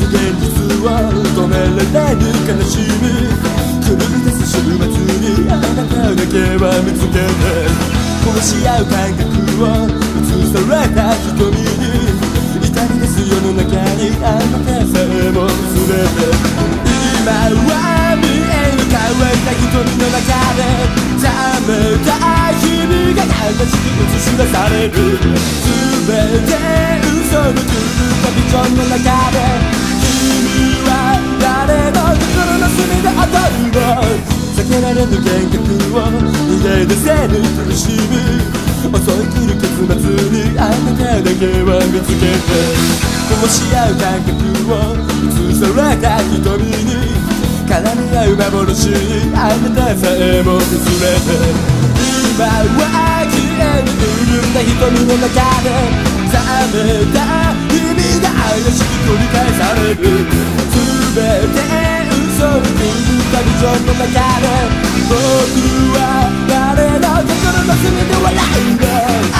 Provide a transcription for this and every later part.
現実を止められぬ悲しみ狂い出す週末にあなただけは見つけて殺し合う感覚を映された瞳に痛み出す世の中にあなたさえも忘れて今は見える乾いた瞳の中で冷たい日々が悲しく映し出される全て嘘の狂ったビジョンの中で君は誰の心の隅で踊るの避けられぬ幻覚を逃げ出せぬ苦しみ襲い来る結末にあなただけは見つけて殺し合う感覚を映された瞳に絡み合う幻にあなたさえも薄れて今は消えぬ潤んだ瞳の中で冷たい日々が怪しく繰り返される全て嘘の狂ったビジョンの中で僕は誰の心の隅で笑うんだ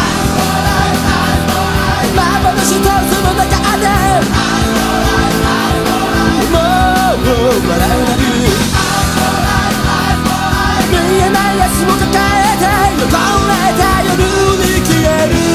幻とその中でもう笑えない見えない明日を抱えて汚れた夜に消える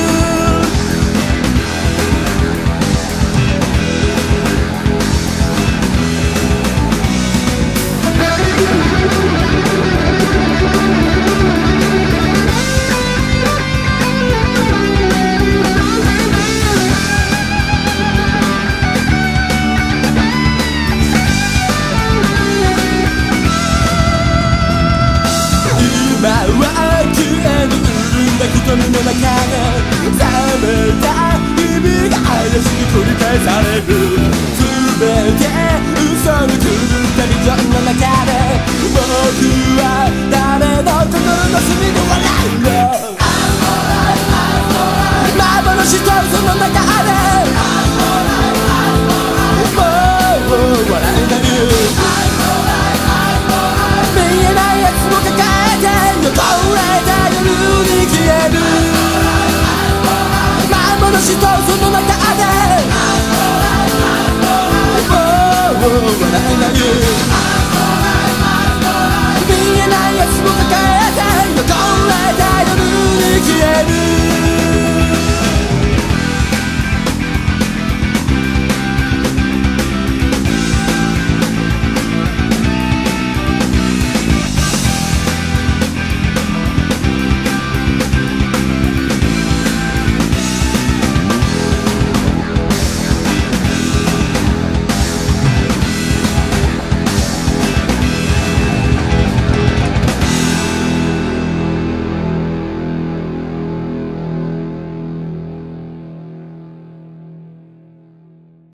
今は消えぬ潤んだ瞳の中で冷たい日々が怪しく繰り返される全て嘘の狂ったビジョンの中で僕は誰の心の隅で笑うの幻とその中でもう笑えない見えないやつを抱えて汚れた夜に消える幻とその中で